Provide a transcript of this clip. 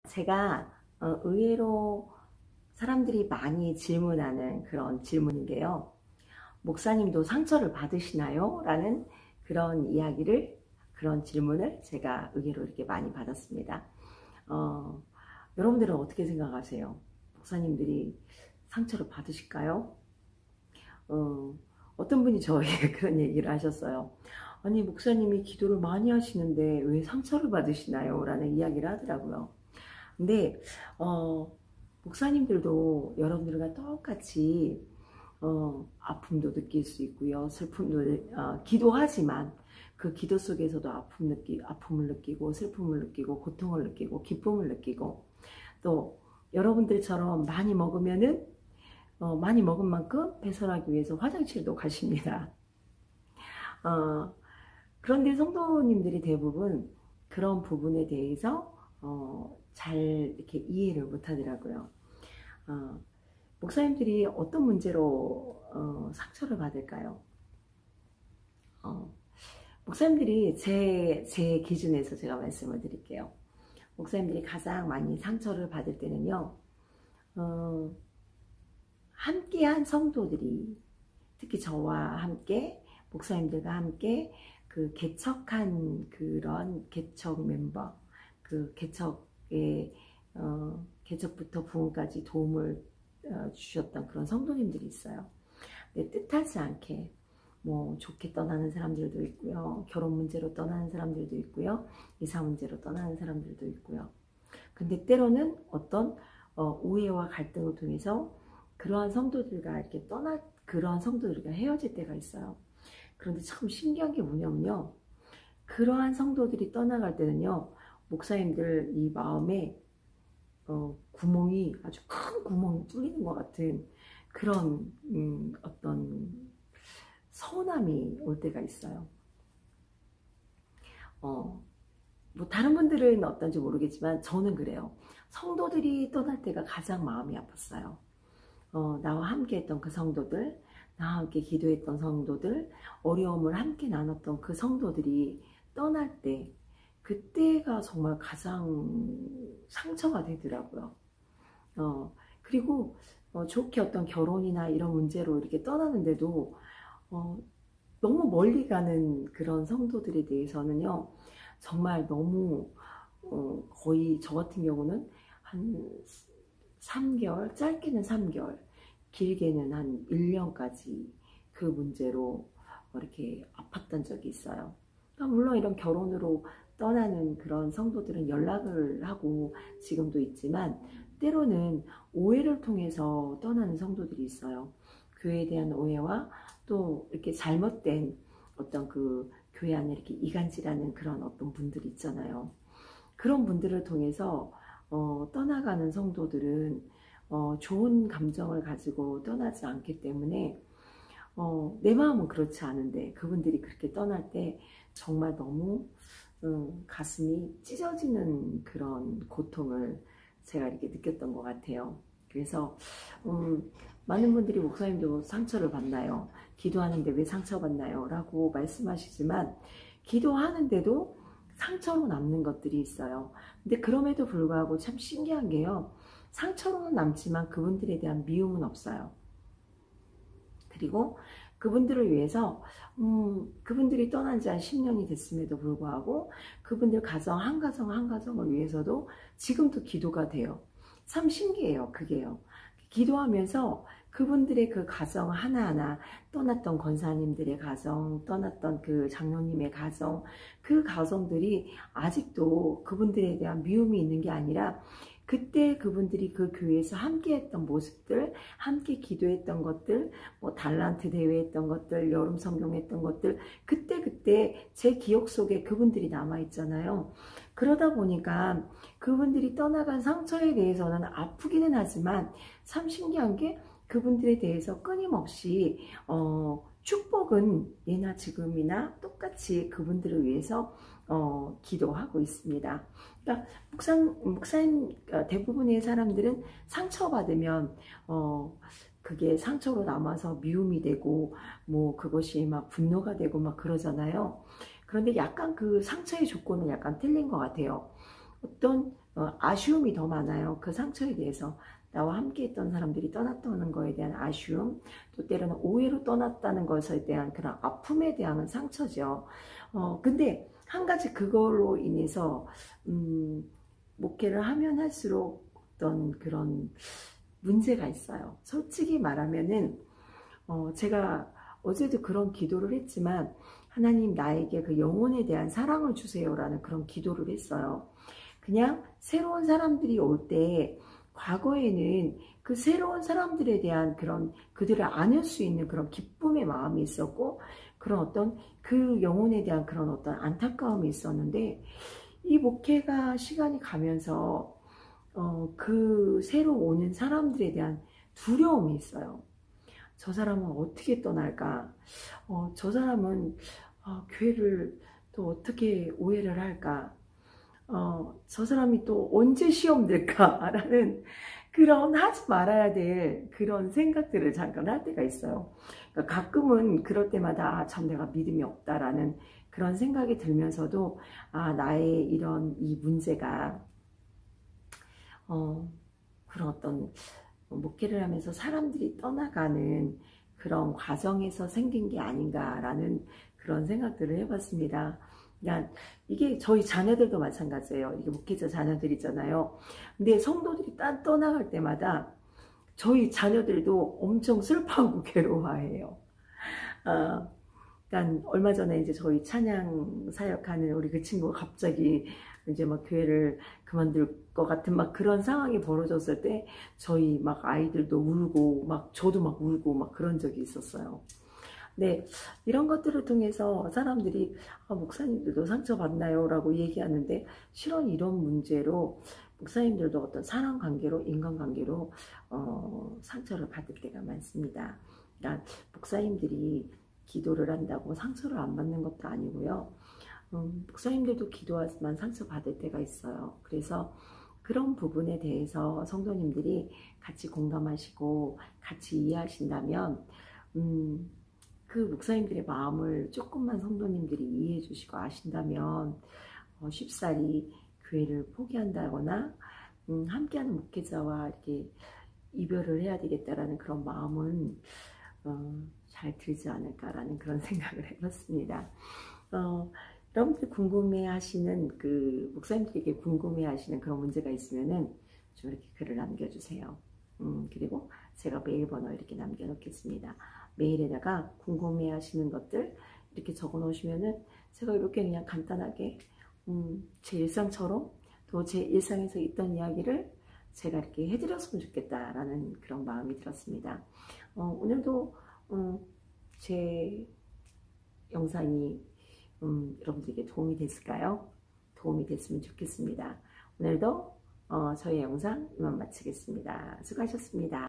제가 의외로 사람들이 많이 질문하는 그런 질문인데요. 목사님도 상처를 받으시나요? 라는 그런 질문을 제가 의외로 이렇게 많이 받았습니다. 어, 여러분들은 어떻게 생각하세요? 목사님들이 상처를 받으실까요? 어떤 분이 저에게 그런 얘기를 하셨어요. 아니, 목사님이 기도를 많이 하시는데 왜 상처를 받으시나요? 라는 이야기를 하더라고요. 근데 목사님들도 여러분들과 똑같이 아픔도 느낄 수 있고요, 슬픔도 기도하지만 그 기도 속에서도 아픔을 느끼고 슬픔을 느끼고 고통을 느끼고 기쁨을 느끼고, 또 여러분들처럼 많이 먹으면은 많이 먹은 만큼 배설하기 위해서 화장실도 가십니다. 그런데 성도님들이 대부분 그런 부분에 대해서 잘 이렇게 이해를 못 하더라고요. 목사님들이 어떤 문제로 상처를 받을까요? 목사님들이 제 기준에서 제가 말씀을 드릴게요. 목사님들이 가장 많이 상처를 받을 때는요, 함께한 성도들이, 특히 저와 함께, 목사님들과 함께 그 개척한 그런 개척 멤버, 그 개척부터 부흥까지 도움을 주셨던 그런 성도님들이 있어요. 근데 뜻하지 않게 뭐 좋게 떠나는 사람들도 있고요, 결혼 문제로 떠나는 사람들도 있고요, 이사 문제로 떠나는 사람들도 있고요. 근데 때로는 어떤 오해와 갈등을 통해서 그러한 성도들과 그러한 성도들과 헤어질 때가 있어요. 그런데 참 신기한 게 뭐냐면요, 그러한 성도들이 떠나갈 때는요, 목사님들 이 마음에 구멍이, 아주 큰 구멍이 뚫리는 것 같은 그런 어떤 서운함이 올 때가 있어요. 뭐 다른 분들은 어떤지 모르겠지만 저는 그래요. 성도들이 떠날 때가 가장 마음이 아팠어요. 나와 함께 했던 그 성도들, 나와 함께 기도했던 성도들, 어려움을 함께 나눴던 그 성도들이 떠날 때, 그때가 정말 가장 상처가 되더라고요. 그리고 좋게 어떤 결혼이나 이런 문제로 이렇게 떠나는데도 너무 멀리 가는 그런 성도들에 대해서는요, 정말 너무 거의 저 같은 경우는 한 3개월, 짧게는 3개월, 길게는 한 1년까지 그 문제로 이렇게 아팠던 적이 있어요. 그러니까 물론 이런 결혼으로 떠나는 그런 성도들은 연락을 하고 지금도 있지만, 때로는 오해를 통해서 떠나는 성도들이 있어요. 교회에 대한 오해와 또 이렇게 잘못된 어떤 그 교회 안에 이렇게 이간질하는 그런 어떤 분들이 있잖아요. 그런 분들을 통해서 떠나가는 성도들은 좋은 감정을 가지고 떠나지 않기 때문에 내 마음은 그렇지 않은데 그분들이 그렇게 떠날 때 정말 너무 가슴이 찢어지는 그런 고통을 제가 이렇게 느꼈던 것 같아요. 그래서 많은 분들이 목사님도 상처를 받나요? 기도하는데 왜 상처받나요? 라고 말씀하시지만, 기도하는데도 상처로 남는 것들이 있어요. 근데 그럼에도 불구하고 참 신기한 게요, 상처로는 남지만 그분들에 대한 미움은 없어요. 그리고 그분들을 위해서 그분들이 떠난 지 한 10년이 됐음에도 불구하고 그분들 가정 한 가정을 위해서도 지금도 기도가 돼요. 참 신기해요, 그게요. 기도하면서 그분들의 그 가정 하나하나, 떠났던 권사님들의 가정, 떠났던 그 장로님의 가정, 그 가정들이 아직도 그분들에 대한 미움이 있는 게 아니라, 그때 그분들이 그 교회에서 함께 했던 모습들, 함께 기도했던 것들, 뭐 달란트 대회 했던 것들, 여름 성경 했던 것들, 그때 제 기억 속에 그분들이 남아있잖아요. 그러다 보니까 그분들이 떠나간 상처에 대해서는 아프기는 하지만, 참 신기한 게 그분들에 대해서 끊임없이 축복은 예나 지금이나 똑같이 그분들을 위해서 기도하고 있습니다. 그러니까 목사님 대부분의 사람들은 상처받으면 그게 상처로 남아서 미움이 되고 뭐 그것이 막 분노가 되고 막 그러잖아요. 그런데 약간 그 상처의 조건은 약간 틀린 것 같아요. 어떤 아쉬움이 더 많아요. 그 상처에 대해서. 나와 함께 했던 사람들이 떠났다는 거에 대한 아쉬움, 또 때로는 오해로 떠났다는 것에 대한 그런 아픔에 대한 상처죠. 근데 한 가지 그걸로 인해서 목회를 하면 할수록 어떤 그런 문제가 있어요. 솔직히 말하면은 제가 어제도 그런 기도를 했지만, 하나님 나에게 그 영혼에 대한 사랑을 주세요라는 그런 기도를 했어요. 그냥 새로운 사람들이 올 때 과거에는 그 새로운 사람들에 대한 그런 그들을 안을 수 있는 그런 기쁨의 마음이 있었고, 그런 어떤 그 영혼에 대한 그런 어떤 안타까움이 있었는데, 이 목회가 시간이 가면서 그 새로 오는 사람들에 대한 두려움이 있어요. 저 사람은 어떻게 떠날까? 저 사람은 교회를 또 어떻게 오해를 할까? 저 사람이 또 언제 시험 될까? 라는 그런 하지 말아야 될 그런 생각들을 잠깐 할 때가 있어요. 그러니까 가끔은 그럴 때마다 참 내가 믿음이 없다라는 그런 생각이 들면서도 나의 이런 이 문제가 그런 어떤 목회를 하면서 사람들이 떠나가는 그런 과정에서 생긴 게 아닌가라는 그런 생각들을 해봤습니다. 그러니까 이게 저희 자녀들도 마찬가지예요. 이게 목회자 자녀들이잖아요. 근데 성도들이 떠나갈 때마다 저희 자녀들도 엄청 슬퍼하고 괴로워해요. 그러니까 얼마 전에 이제 저희 찬양 사역하는 우리 그 친구가 갑자기 이제 막 교회를 그만둘 것 같은 막 그런 상황이 벌어졌을 때 저희 막 아이들도 울고 막 저도 막 울고 막 그런 적이 있었어요. 네, 이런 것들을 통해서 사람들이 목사님들도 상처받나요? 라고 얘기하는데, 실은 이런 문제로 목사님들도 어떤 사람관계로, 인간관계로 상처를 받을 때가 많습니다. 그러니까 목사님들이 기도를 한다고 상처를 안 받는 것도 아니고요. 목사님들도 기도하지만 상처받을 때가 있어요. 그래서 그런 부분에 대해서 성도님들이 같이 공감하시고 같이 이해하신다면 그 목사님들의 마음을 조금만 성도님들이 이해해 주시고 아신다면 쉽사리 교회를 포기한다거나 함께하는 목회자와 이렇게 이별을 해야 되겠다라는 그런 마음은 잘 들지 않을까라는 그런 생각을 해봤습니다. 여러분들이 궁금해하시는 그 목사님들에게 궁금해하시는 그런 문제가 있으면은 좀 이렇게 글을 남겨주세요. 그리고 제가 메일 번호 이렇게 남겨놓겠습니다. 메일에다가 궁금해하시는 것들 이렇게 적어 놓으시면은 제가 이렇게 그냥 간단하게 제 일상처럼 또 제 일상에서 있던 이야기를 제가 이렇게 해드렸으면 좋겠다라는 그런 마음이 들었습니다. 오늘도 제 영상이 여러분들에게 도움이 됐을까요? 도움이 됐으면 좋겠습니다. 오늘도 저희 영상 이만 마치겠습니다. 수고하셨습니다.